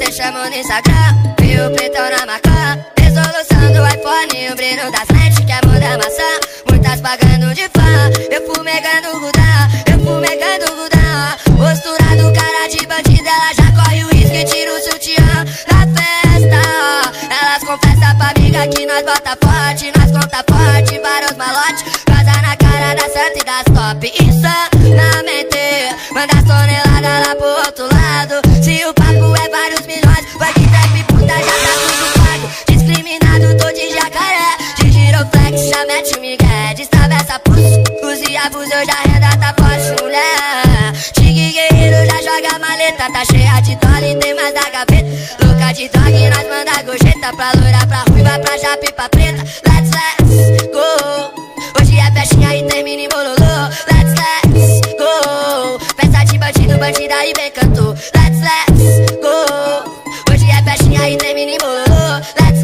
me chamam no Instagram, vi o pretão na maçã. Resolução do iPhone, o brilho das lentes que é mão da maçã. Muitas pagando de fã, eu fumegando o Gudã, eu fumegando o Gudã. Postura do cara de bandida, ela já corre o risco e tira o sutiã na festa. Elas confessam pra amiga que nós bota forte, nós conta forte, vários malotes. Casa na cara da santa e das top, insanamente. Manda as toneladas lá pro outro lado. Se o papo é vários milhões, vai que trap puta já tá tudo pago. Discriminado, tô de jacaré, de giroflex já mete o migué. Destravessa pulso, use abuso, eu já renda, tá forte, mulher. Tigre guerreiro já joga a maleta, tá cheia de dólar e tem mais da gaveta. Louca de dog, nós manda gorjeta, pra loira, pra ruiva, pra japa e pra preta. Let's go, hoje é festinha e termina em bololô. Let's go, festa de bandido, bandida e bem cantou. Let's go, hoje é festinha e termina em bololô. Let's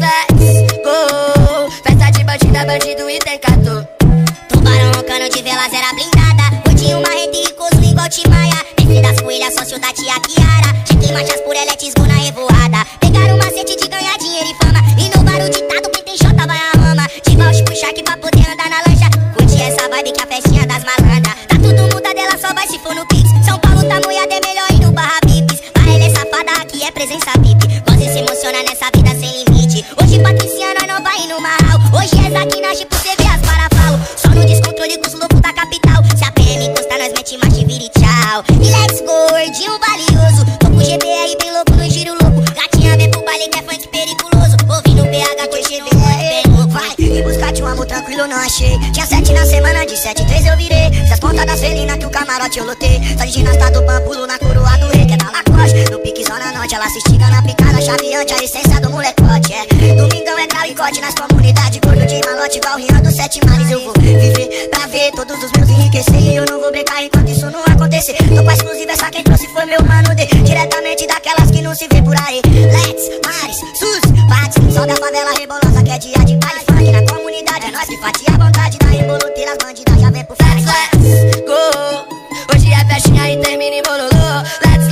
go, festa de bandida, bandido e tem cantor. Tubarão roncando de velazeira blindada, curtinho marreta e coso igual Timaya. Mestre das coelhas, sócio da tia Kiara. Cheque marchas por eletismo na revoada. Pegaram o macete de ganhar dinheiro e fama. Inovaram o ditado, quem tem Jota vai a rama. De vouch pro Shark pra poder andar na lancha. Curte essa vibe que é a festinha das malandras. Tá tudo muda dela, só vai se for no Pix. São Paulo tá moiado, é melhor ir no Barra Pips. Para ele é safada, aqui é presença VIP. Gosta e se emociona nessa vida sem limite. Hoje Patriciana, nós não vai no Marral. Hoje é Zaquinache pro cê ver as parafal. Só no descontrole com os loucos da capital. Se a PM encostar, nós mete marcha e vira e tchau. E let's go, gordinho valioso. Tô com GBR bem louco no giro louco. Gatinha vem pro baile que é funk periculoso. Ouvindo BH que hoje é bem louco. Vai, e buscar de um amor tranquilo não achei. Tinha 7 na semana, de 7 3 eu virei. Das pontas das felinas que o camarote eu lotei. Só de ginasta do pampulo na coroa do rei. Que é da Lacoste, no pique zona norte. Ela se estiga na picada chaveante, a essência do molecote. É, domingão é grau e corte nas comunidades. Gordo de malote igual Rian dos 7 mares. Eu vou viver pra ver todos os meus enriquecer. E eu não vou brecar enquanto isso não acontecer. Tô com a exclusiva, essa quem trouxe foi meu mano D. Diretamente daquelas que não se vê por aí. Let's, Mares, Sus, Pates. Só da favela rebolosa que é dia de baile funk. Na comunidade é nós que fatia a vontade da reboloteira. As bandidas já vem pro funk. Let's go, hoje é festinha e termina em bololô. Let's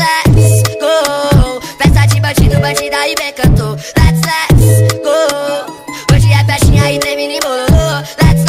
go, festa de bandido, bandida e bem cantou. Let's go, hoje é festinha e termina em bololô. Let's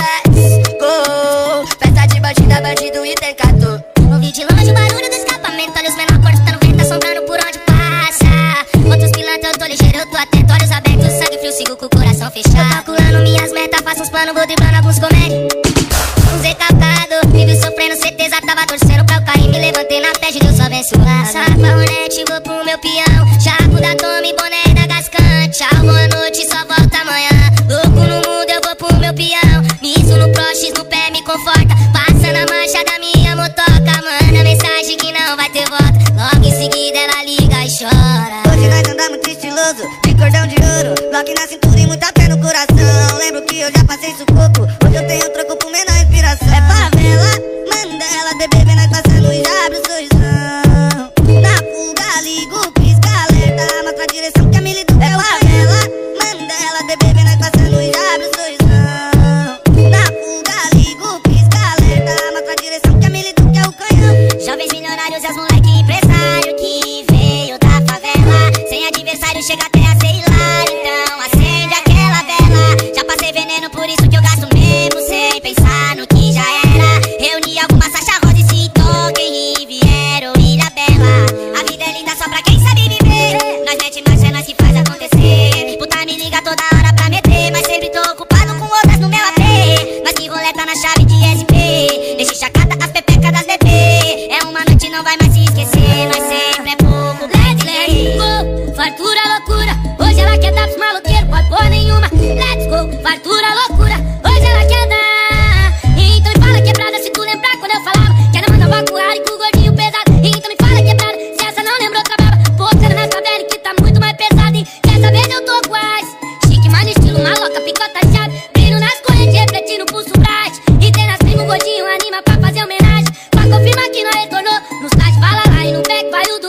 go, festa de bandida, bandido e tem cantor. Ouvi de longe o barulho do escapamento. Olha os menor cortando vento, assombrando por onde passa. Outros pilantras, eu tô ligeiro, eu tô atento. Olhos abertos, sangue frio, sigo com o coração fechado. Tô calculando minhas metas, faço uns planos, vou driblando alguns comédios. Um Zé calcado, vive sofrendo, certeza tava torcendo pra eu cair. Me levantei na fé de Deus, só venço lá. Saco a Hornet, vou pro meu peão. Chaco da Tommy, boné da Gascante. Tchau, boa noite, só volta amanhã. Louco no mundo, eu vou pro meu peão. Miso no Pro X, no pé me conforta. Passa na mancha da minha motoca. Manda mensagem que não vai ter volta. Logo em seguida ela liga e chora. Hoje nós andamos muito estiloso, de cordão de ouro, bloco na cintura e muita fé no coração. Lembro que eu já passei sufoco, hoje eu tenho troco por menor inspiração. É favela, manda ela beber, vem nós passando e já abre o sorrisão. Na fuga, ligo, pisca, alerta, mostra a direção que a milha do é favela, manda ela beber, vem nós passando e já abre o sorrisão. Na fuga, ligo, pisca, alerta, mostra a direção que a milha do é o canhão. Jovens milionários e as moleque empresário que veio da favela. Sem adversário chega até a ser hilário. Então acende aquela vela. Já passei veneno, por isso que eu gasto mesmo sem pensar no que já era. Reuni algumas Sacha Rosa e se toquem Riviera ou Ilha Bela. A vida é linda só pra quem sabe viver. Nós mete marcha, é nós que faz acontecer. Puta me liga toda hora pra meter, mas sempre tô ocupado com outras no meu AP. Nós que roleta na chave de SP. Deixe chacada as pepecas das bebê. É uma noite, não vai mais se esquecer. Nós sempre é pouco. Let's go, fartura loucura. Hoje ela quer dar pros maloqueiros, pode pôr nenhuma. Let's go, fartura loucura. Hoje ela quer dar. Então me fala quebrada se tu lembrar quando eu falava que era mandar uma currada e com o gordinho pesado. Então me fala quebrada se essa não lembrou outra brava. Postando nessa velha que tá muito mais pesada. E dessa vez eu tô com as chique, mas no estilo maloca, picota chave. Brilho nas correntes, refletindo no pulso bright. E tem nas primas o gordinho anima pra fazer homenagem. Pra confirmar que nós retornou. Nos site fala lá e no back vai o do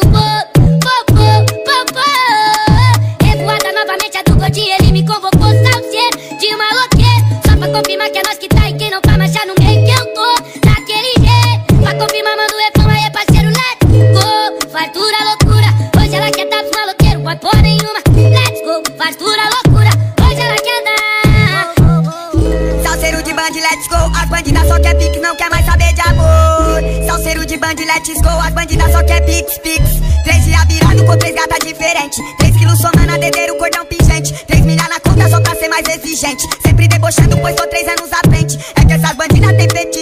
revoada novamente a do gordinho, ele me convocou. Salseiro de maloqueiro. Só pra confirmar que é nós que tá e quem não tá, mas já no meio que eu tô daquele jeito. Pra confirmar, manda o refrão aí, parceiro. Let's go, fartura loucura. Hoje ela quer dar pros maloqueiros, pode pôr let's go. As bandidas só quer pique, não quer mais saber de amor. Salseiro de band, let's go. As bandidas só quer pix, pix. 3 dias virado com 3 gatas diferentes. 3 quilos somando a dedeiro, cordão pingente. 3 milha na conta só pra ser mais exigente. Sempre debochando, pois tô 3 anos à frente. É que essas bandidas tem fetiche.